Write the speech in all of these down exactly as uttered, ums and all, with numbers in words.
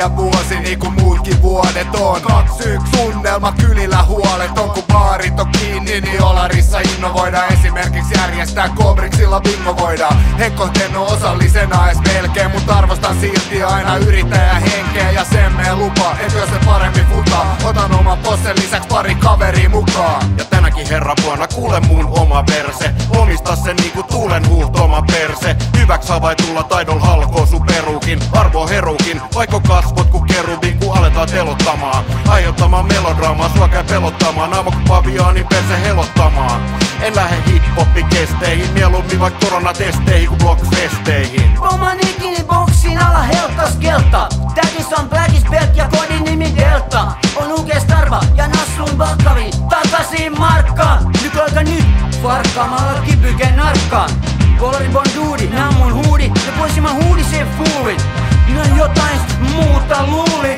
ja vuosi niinku muutkin vuodet on. Kaksi yksi tunnelma kylillä huolet on, kun baarit on kiinni, niin Olarissa innovoidaan. Esimerkiksi järjestää Kobriksilla bingo voidaan. Henkko tehnyt osallisena ees melkein, mut arvostan silti aina yrittäjän henkeä. Ja sen mee lupa, et jos se paremmin futaa, otan oman possen lisäks pari kaveria mukaan. Ja tänäkin herran vuonna kuule mun oma verse. Omista se niinku tuulen huuhtoma perse. Hyväks havaitulla taidol halkoo sun perukin. Arvo herukin, vaikka kasvot ku kerubin, ku aletaan telottamaan. Aiheuttamaan melodraamaa, sua käy pelottamaan. Aamo ku paviaanin perse helottamaan. En lähde hip-hoppi-kesteihin, mieluummin vaik koronatesteihin ku blockfesteihin. Oman ikini boksin alla heltas kelta. Tädis on Blackis Belt ja kodin nimi Delta. On Uge Starva ja Nassun Bakkavi. Takaisin markkaan, nykyalka nyt. Farkkaamalla kibyken narkkaan. Kolari Bondudi, nää on mun huudi. Ja pois mä huudiseen fuulit. Minä jotain muuta luulin.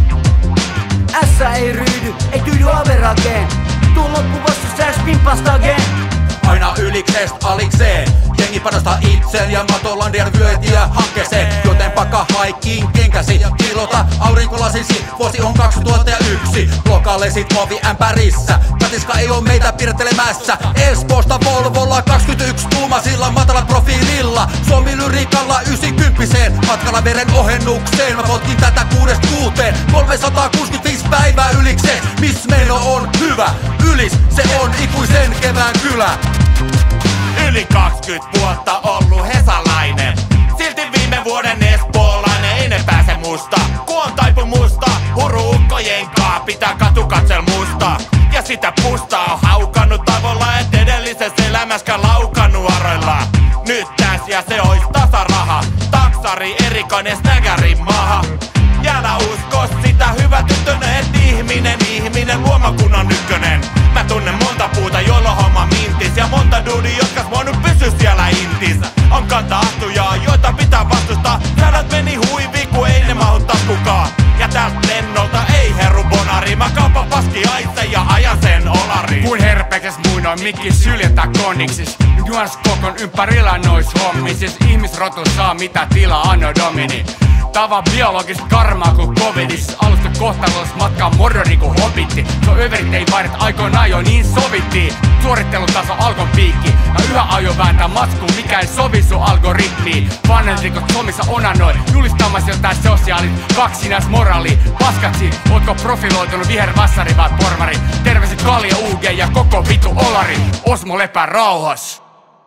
Ässä ei ryydy, ei tyydy averageen. Tuu loppu vastus sääs pimpastageen. Aina yliksest alikseen. Jengi panostaa itseen ja Matolandian vyötiä hankkeeseen. Joten pakka haikkiin kenkäsi. Kilota aurinkolasisi, vuosi on kaksituhattayksi. Lokalesit ovi ämpärissä. Katiska ei oo meitä piirtelemässä. Espoosta Volvolla kaksikymmentäyksi tuumasilla matala profiililla. Suomi lyrikalla yhdeksänkymmenteen. Matkalla veren ohennukseen. Mä potkin tätä kuudesta kuuteen. kolmesataakuusikymmentäviisi päivää ylikseen. Miss meno on hyvä. Ylis, se on ikuisen kevään kylä. Yli kaksikymmentä vuotta ollu hesalainen. Silti viime vuoden espoolainen. Ei ne pääse musta, ku on taipu musta. Huru-ukkojen kaa pitää katukatsel musta. Ja sitä pusta on haukannut tavoilla, et edellisessä elämäskään laukannut aroilla. Nyt täs ja se ois tasaraha. Taksari erikoinen snägärin maha. Ja älä usko sitä hyvä tyttönen, et ihminen, ihminen luomakunnan ykkönen. Mä tunnen monta puuta, joilla homma mintis. Ja monta duudi, jotkas voinut pysy siellä intis. On kanta-astujaa, joita pitää vastustaa. Säädät meni huivi, ku ei ne mahu taskukaan. Ja täältä lennolta ei herru bonari. Mä kaupan paski aitse ja ajan sen olariin. Kun herpekes muinoin mikki syljetää konniksis. Juons kokon ympärillä nois hommisis. Ihmisrotu saa mitä tilaa anno domini. Tava biologista karmaa kuin covidis. Alusta kohtalos matkaa morro niinku hobitti. So överit ei vairit aikoinaan jo niin sovittiin. Suorittelutaso alkon piikki. Ja yhä aio vääntää matskuun mikä ei sovi sun algoritmiin. Fanelrikot somissa onanoi. Julistamas jotain sosiaalit. Kaksinais moraali. Paskatsi, ootko profiloitunut vihervassari vai pormari? Terveiset Kalja U G ja koko vitu Olari. Osmo lepää rauhas.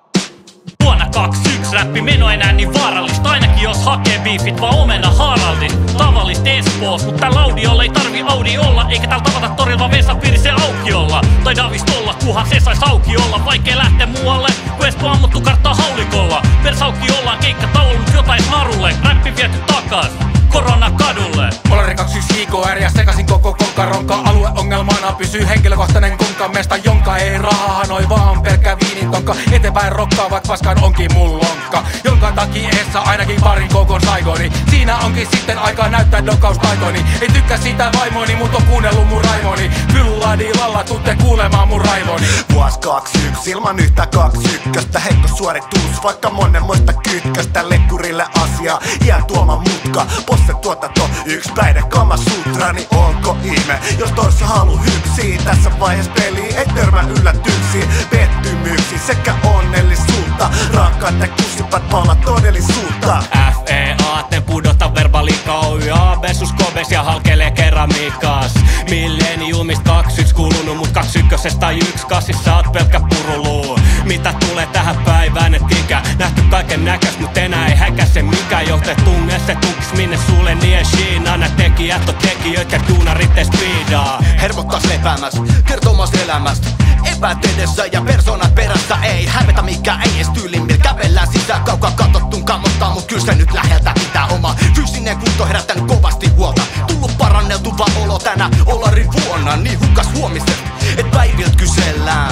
Vuonna kaksikymmentäyksi räppi meno enää niin vaarallista. Ainakin jos hakee beefit vaan omena Haraldin. Tavallista Espoos, mut täällä audiolla ei tarvi Audi olla. Eikä täällä tavata torilla vaan Vesapiirissä auki olla. Tai Davista olla, kuhan se sais auki olla. Vaikea lähteä muualle, kun Espoo ammuttu karttaa haulikolla. Persaukki ollaan keikka taullut jotain narulle. Räppi viety takas, korona kadulle. Olari kaksikymmentäyksi I K R ja sekasin koko konkaronka. Alueongelmana pysyy henkilökohtainen konkamesta, jonka ei rahaa noi vaan pelkkä viinin tonka. Eteenpäin rokkaa vaik paskaan onkin mullonka. Jonka takia eessä ainakin parin kokon saigoni. Siinä onkin sitten aikaa näyttää dokkaustaitoni. Ei tykkää siitä vaimoni, mut on kuunnellut mun raimoni. Fylladilalla tuutte kuulemaan mun raivoni. Vuos kaksikymmentäyksi ilman yhtä kaksikymmentä. Heikko suoritus vaikka monenmoista kytköstä. Lekkurille asiaa, iän tuoma mutka. Posse tuotanto, yks päide Kama Sutra. Niin onko ihme, jos toissa halu hypsii. Tässä vaiheessa peli ei törmää yllätyksiin. Pettymyksiin sekä onnellisuutta. Rakkaat ja kussipat palaa todellisuutta. F E A, te pudota verbaliikka Oy A B sus kobes ja halkelee keramiikas. Milleniumista kaksikymmentäyksi kulunut, mut kaksikymmentäyksesta yksi kassissa oot pelkkä puruluu. Mitä tulee tähän päivään, et ikä nähty kaiken näkös, mut enää ei häkäse mikä. Johte tunge se tukis minne sulle nie Shiina. Nää tekijät on tekijöit ja duunarit ei speedaa. Hermottas lepäämäs, kertomas elämästä. Epäät edessä ja persoonat perässä. Ei hävetä mikä ei ees tyylin, millä kävellään sisään. Kaukaa katsottuun kammottaa, mut kyl se nyt läheltä pitää oma. Fyysinen kunto herättänyt kovasti huolta. Tullut paranneltuva olo tänä Olarin vuonna. Niin hukas huomisen, et päiviltä kysellään.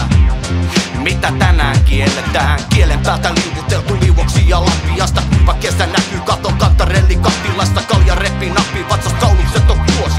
Mitä tänään kielletään? Kielen päältä liukuteltu liuoksia lampiasta. Kuiva kesä näkyy katon kantarelli kattilasta. Kalja reppi nappi vatsas taulukset on vuosi.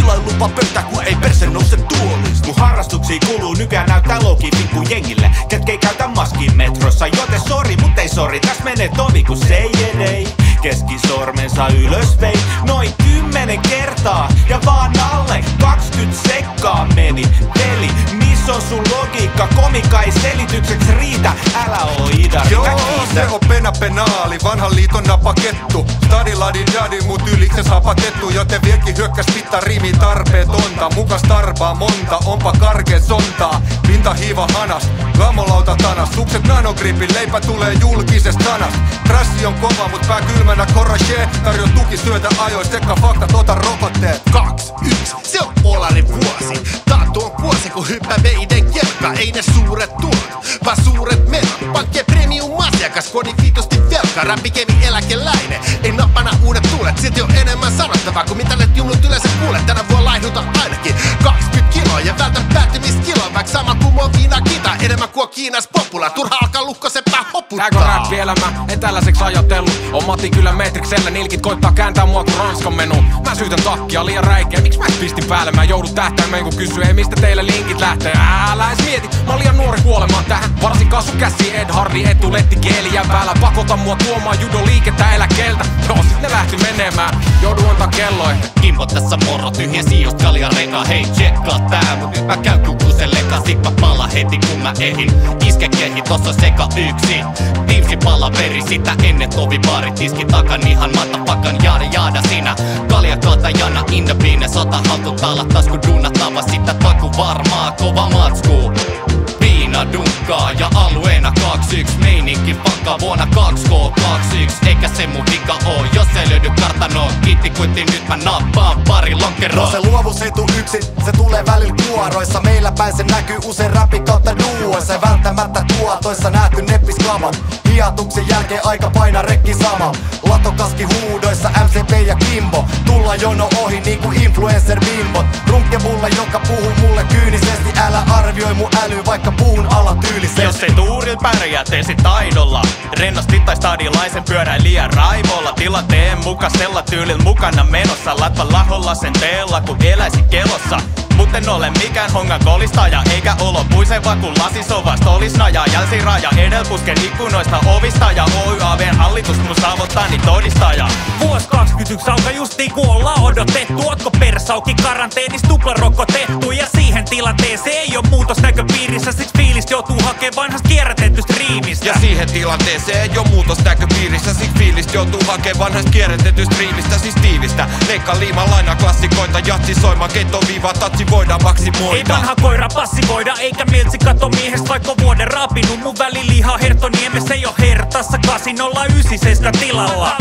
Tilailupa pöytä, kun ei perse nouse tuolista. Mun harrastuksiin kuuluu nykyään näyttää logi pikku jengille, ketkä ei käytä maskin metrossa. Joten sori, mut ei sori, täs menee tovi kun se ei edei. Keskisormensa ylös vei noin kymmenen kertaa ja vaan alle kaksikymmentä sekkaa meni. Veli, missä on sun logiikka? Komika ei selitykseksi riitä, älä oo idari. Joo, se on pena penaali, vanhan liiton napakettu. Stadiladin jadi, mut ylikses hapatettu, joten vieläkin hyökkäs pitää rimi tarpeetonta. Mukas tarpaa monta, onpa karkea sontaa. Pinta hiiva hanas, gaamolauta tanas. Sukset nanogripin, leipä tulee julkisesta sanasta. Trassi on kova, mut pää kylmänä korragee. Tarjo tukisyötä ajoin, sekka faktat, ota rokotteet. Kaksi, yksi, se on Olarin vuosi. Taantu on vuosi, kun hyppää meidän kelkka. Ei ne suuret tulot, vaan suuret menot. Pankkien premium asiakas, kodin viitosti velka. Räppikemi eläkeläinen, ei nappana uudet tuulet. Silti on enemmän sanottavaa, kuin mitä ne jumlut yleensä kuulet. Tänä vuonna laihduta ainakin kaksikymmentä kiloa ja vältän päättymiskiloa. Vaikka sama kuin mua viina kita, enemmän kuin Kiinas popula. Turha alkaa lukkosepää hoputtaa. Tääkö räppielämä, en tällaiseksi ajotellu. On Matti kyllä Matrixellä, nilkit koittaa kääntää mua kuin Ranskan menu. Mä syytän takkia liian räikeä, miksi mä pistin päälle? Mä joudun tähtäimeen kun kysyy, ei mistä teille linkit lähtee. Älä edes mieti, mä oon liian nuori kuolemaan tähän. Varsinkaan sun käsi Ed Hardy, etuletti keeliä päällä. Pakota mua tuomaan judoliikettä eläkeltä. Joo, sit ne lähti menemään, joudun antaa kelloin. Kimpo tässä moro, tyhjensi just kaljareka. Hei, tsekkaa tää, mut nyt mä käyn kukuselle. Kasippa pala heti kun mä ehin. Iske kehi, tossa seka yksi. Teamsi palaveri, sitä ennen tovi baari. Tiski takan ihan matapakan, jaada jaada sinä. Kalja katajana, in the beane. Sata haltu tala, tasku duunattava. Sitä taku varmaa, kova matsku. Viina dunkkaa ja alueena kaksi yksi. Meininki pakka vuonna kaksi K kaksi yksi. Eikä se mun vika oo, jos ei löydy kartanoa. Kiitti kuitti, nyt mä nappaan pari lonkeroa. No se luovuus ei tuu yksin, se tulee välillä kuoroissa. Meillä päin se näkyy usein räppi kautta duoissa. Ei välttämättä tuotoissa nähty neppisklavan. Hiatuksen jälkeen aika paina rekki sama. Latokaski huudoissa M C P ja Kimbo. Tulla jono ohi niinku influencer bimbot. Runkke mulle, joka puhuu mulle kyynisesti. Älä arvioi mun äly, vaikka puhun ala tyylisesti. Jos ei tuuril pärjää, tee sit taidolla. Rennosti tai stadilaisen pyöräilijän raivolla. Tilanteen mukaisella tyylillä mukana menossa. Latva laholla sen teella, kun eläisi kelossa. Mut en ole mikään hongan kolistaja, eikä olo puise vaan kun lasisovasta olis naja. Jälsi raja edel pusken ikkunoista ovista ja O Y A V:n hallitus mun saavuttaa niin todistaja. Vuosi kaksikymmentäyksi alkaa justiin kun ollaan odotettu. Ootko persauki karanteenis tuplarokotettu? Ja siihen tilanteeseen ei oo muutos näköpiirissä. Siksi fiilistä joutuu hakee vanhasta kierrätetystä riimistä. Ja siihen tilanteeseen ei oo muutos näköpiirissä. Siksi fiilistä joutuu hakee vanhasta kierrätetystä riimistä. Siis tiivistä, leikka liima laina klassikoita. Jatsi soima, keitto viiva, tatsi voidaan maksimoida. Ei vanha koira passivoida, eikä miltsi kato miehest. Vaikka vuoden rapinut mun väliliha Herttoniemessä ei oo hertassa. Kasin olla ysisessä tilalla.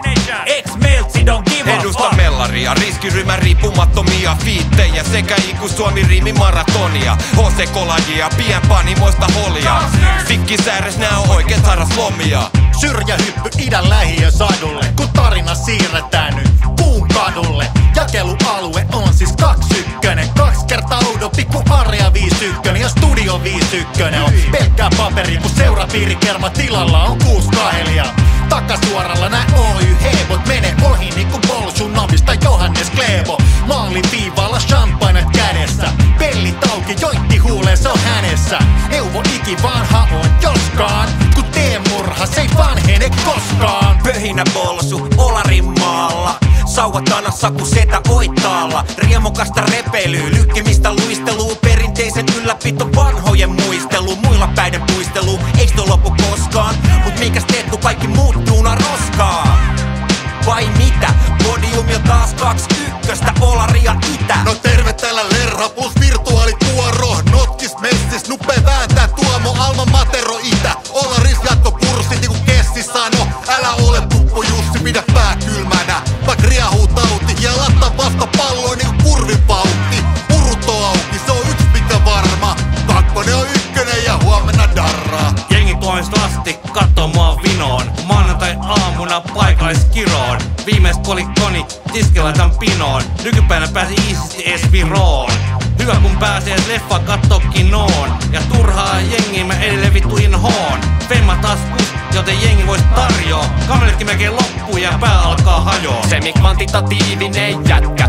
Ex-meltsi don't give a Edusta fuck. mellaria, riskiryhmän riippumattomia fiittejä sekä Iku Suomi riimi maratonia. H C Kolajia, pienpanimoista holia. Sikkisääres nää on oikein saras lomia. Syrjähyppy idän lähiön sadulle, kun tarina siirretään nyt puun kadulle. Jakelualue on siis kaksi ykkönen, kaksi kertaa oudon pikku area viisi ykkönen ja studio viisi ykkönen on pelkkää paperi, kun seurapiirikerma tilalla on kuusi kahelia. Takasuoralla nää O Y-hebot menee ohi niinku Bolshunovista tai Johannes Kleebo. Maalin viivalla champagne kädessä, pellit auki, jointti huuleen se on hänessä. Euvo iki vanha on joskaan, kun teemurha se ei vanhene koskaan. Pöhinä bolsu, Olarin maalla. Sauvat tanassa ku setä oittaalla. Riemokasta repeilyy, lykkimistä luisteluu. Perinteisen ylläpito vanhojen muistelu. Muilla päiden puistelu, eiks toi lopu koskaan. Mut minkäs teet ku kaikki muuttuu na roskaa? Vai mitä? Podiumilla taas kaksi ykköstä, Olari ja Itä. No terve täällä Lerha plus virtuaalikuoro. Notkis messis, nuppe vääntää Tuomo Alma Matero Itä. Olaris jatko purssit niinku Kessi sano. Älä ole puppu Jussi, pidä pää kylmänä. Vaik riahuu tauti ja latta vasta palloin niinku kurvin vauhti. Urut on auki, se on yks mikä varma. Kakkonen on ykkönen ja huomenna darraa. Jengi kohdista asti kattoo mua vinoon. Maanantai aamuna paikalliskiroon. Viimeis kolikkoni tiskellä tän pinoon. Nykypäivänä pääsi iisisti ees Viroon. Hyvä kun pääsee leffa kattoo kinoon. Ja turhaa jengiä mä edelleen vittu inhoon. Femma taskus, joten jengi vois tarjoa. Kameratkin melkein loppuu ja pää alkaa hajoa. Semi-kvantitatiivinen jätkä, puske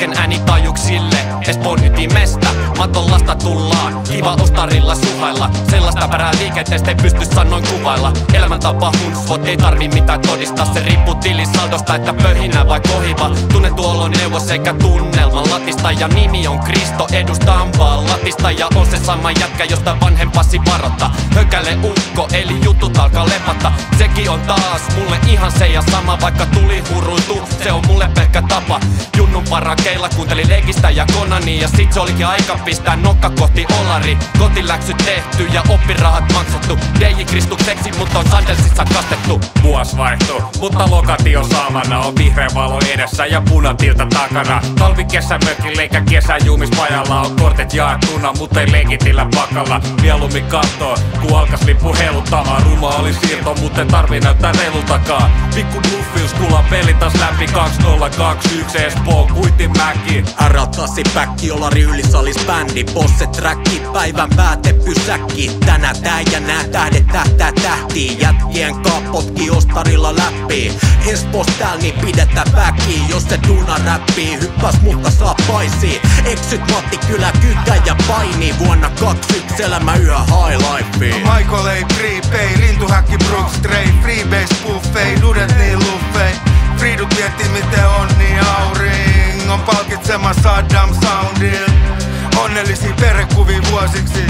lasken äänitajuksille Espoon ytimestä, maton lasta tullaan. Kiva ostarilla suhailla, sellaista pärää liikenteestä ei pysty sanoin kuvailla. Elämäntapa hunsvot, ei tarvi mitään todistaa. Se riippuu tilisaldosta, että pöhinä vai kohiva. Tunnettu olo neuvos eikä tunnelman latista. Ja nimi on Kristo, edustaan vaan latista. Ja on se sama jätkä, josta vanhempasi varoittaa. Hökäle ukko, eli jutut alkaa lepata. Sekin on taas mulle ihan se ja sama. Vaikka tuli huruiltu, se on mulle pelkkä tapa. Junnun parakeilla kuunteli leikistä ja Konani. Ja sit se olikin aika pistää nokka kohti olari. Kotiläksyt tehty ja oppirahat maksattu. D J Kristukseksi, mutta on sandelsissa kastettu. Vuos vaihtuu, mutta lokatio samana. On vihreä valo edessä ja punatilta takana. Talvi kesämökillä eikä kesäjuumispajalla. On kortet jaettuna, mutta ei leikitillä pakalla. Mieluummin kattoo, kun alkas lippu heiluttamaan. Ruma oli siirto, mutta en tarvii näyttää reilultakaan. Pikku bluffius, kuulla peli taas läpi. Kaksi nolla kaksi yksi Espoo, Kuitinmäki. R kahdeksan päkki, olari ylisalis bändi. Bosse träkki, päivän pääte pysäkki. Tänä tää ja nää tähdet tähtää tähtiin. Jätkien kaapotki ostarilla läpi. Espoos tääl niin pidetä väki. Jos se duuna räppii, hyppäs mutta saa paisii. Eksyt Matti kyllä kytä ja paini. Vuonna kaksikymmentä elämä yhä high lifea. Michael ei prepay, lintuhäkki Brooks Stray. Freebase buffet, dudet niin luffei. Friidut miettii miten on niin auring. On palkitsema Saddam Soundil. Onnellisia perhekuvia vuosiksi.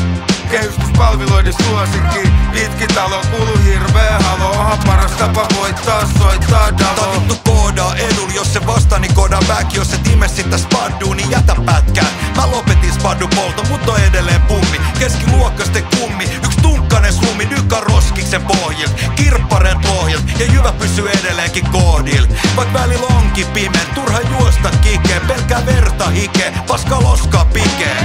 Kehystyspalveluiden suosikki. Pitkitalo kuulu hirveä halo. Onhan paras tapa voittaa, soittaa Davo. Tää vittu koodaa edul, jos se vastani koodaa back. Jos et ime sitä spadduu, niin jätä pätkään. Mä lopetin spaddu polto, mut on edelleen pummi. Keskiluokkasten kummi, yks tunkkanen summi. Nykä roskiksen pohjil, kirpparen pohjil. Ja jyvä pysyy edelleenkin koodil. Vaik välillä onkin pimeä, turha juosta kikeen. Pelkää verta hike, paska loskaa pikeen.